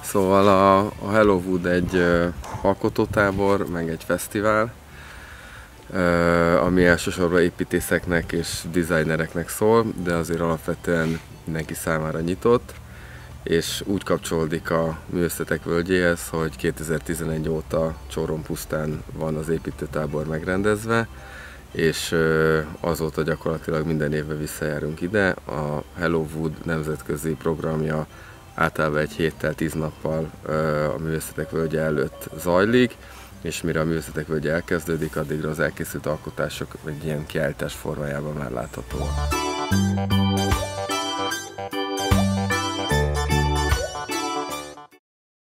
Szóval a Hellowood egy alkotótábor, meg egy fesztivál, ami elsősorban építészeknek és designereknek szól, de azért alapvetően mindenki számára nyitott, és úgy kapcsolódik a Művészetek Völgyéhez, hogy 2011 óta Csórompusztán van az építőtábor megrendezve, és azóta gyakorlatilag minden évben visszajárunk ide. A Hellowood nemzetközi programja általában egy héttel, 10 nappal a Művészetek Völgye előtt zajlik, és mire a Művészetek Völgye elkezdődik, addigra az elkészült alkotások egy ilyen kiállítás formájában már láthatóak.